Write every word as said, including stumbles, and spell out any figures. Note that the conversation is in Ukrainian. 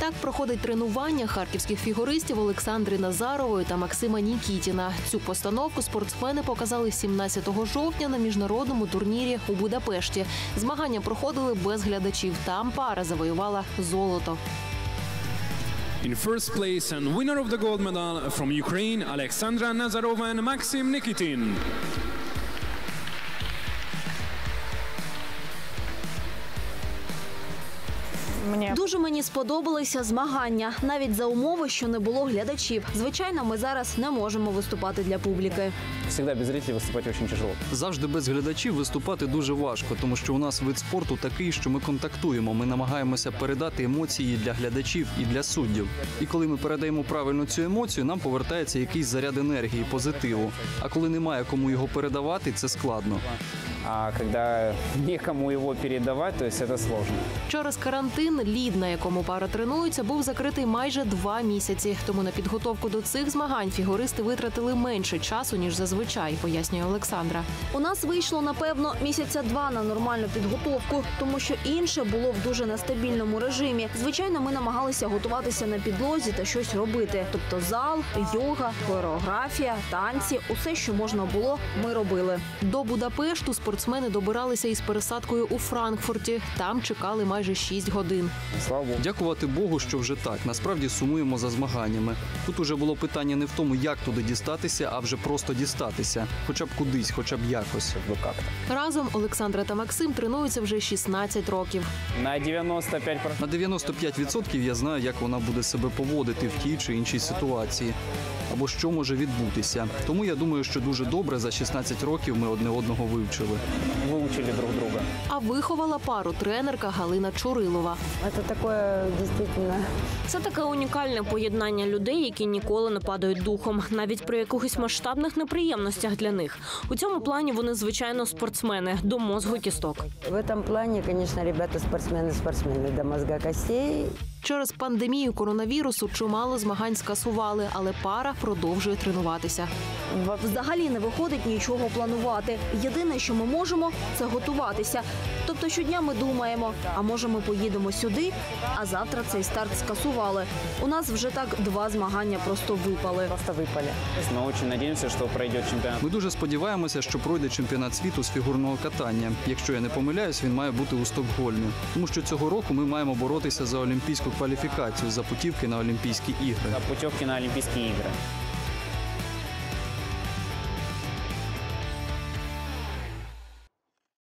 Так проходить тренування харківських фігуристів Олександри Назарової та Максима Нікітіна. Цю постановку спортсмени показали сімнадцятого жовтня на міжнародному турнірі у Будапешті. Змагання проходили без глядачів. Там пара завоювала золото. In first place and winner of the gold medal from Ukraine, Alexandra Nazarova and Maxim Nikitin. Дуже мені сподобалися змагання, навіть за умови, що не було глядачів. Звичайно, ми зараз не можемо виступати для публіки. Завжди без зрителів виступати дуже тяжело. Завжди без глядачів виступати дуже важко, тому що у нас вид спорту такий, що ми контактуємо. Ми намагаємося передати емоції для глядачів і для суддів. І коли ми передаємо правильно цю емоцію, нам повертається якийсь заряд енергії, позитиву. А коли немає кому його передавати, це складно. А коли нікому його передавати, то це складно. Через карантин лід, на якому пара тренується, був закритий майже два місяці. Тому на підготовку до цих змагань фігуристи витратили менше часу, ніж зазвичай, пояснює Олександра. У нас вийшло, напевно, місяця два на нормальну підготовку, тому що інше було в дуже нестабільному режимі. Звичайно, ми намагалися готуватися на підлозі та щось робити. Тобто зал, йога, хореографія, танці – усе, що можна було, ми робили. До Будапешту спортсмени добиралися із пересадкою у Франкфурті. Там чекали майже шість годин. Слава Богу. Дякувати Богу, що вже так. Насправді сумуємо за змаганнями. Тут уже було питання не в тому, як туди дістатися, а вже просто дістатися. Хоча б кудись, хоча б якось. Разом Олександра та Максим тренуються вже шістнадцять років. На дев'яносто п'ять відсотків. На дев'яносто п'ять відсотків я знаю, як вона буде себе поводити в тій чи іншій ситуації. Або що може відбутися. Тому я думаю, що дуже добре за шістнадцять років ми одне одного вивчили. Вивчили друг друга. А виховала пару тренерка Галина Чурилова. Це таке, дійсно... Це таке унікальне поєднання людей, які ніколи не падають духом, навіть при якихось масштабних неприємностях для них. У цьому плані вони, звичайно, спортсмени, до мозку кісток. В цьому плані, звісно, ребята спортсмени-спортсмени, до мозга костей. Через пандемію коронавірусу чимало змагань скасували, але пара продовжує тренуватися. Взагалі не виходить нічого планувати. Єдине, що ми можемо, це готуватися. Тобто щодня ми думаємо, а може ми поїдемо сюди, а завтра цей старт скасували. У нас вже так два змагання просто випали. Просто випали. Ми дуже сподіваємося, що пройде чемпіонат. Ми дуже сподіваємося, що пройде чемпіонат світу з фігурного катання. Якщо я не помиляюсь, він має бути у Стокгольмі. Тому що цього року ми маємо боротися за олімпійську кваліфікацію, за путівки на Олімпійські ігри. За путівки на Олімпійські ігри.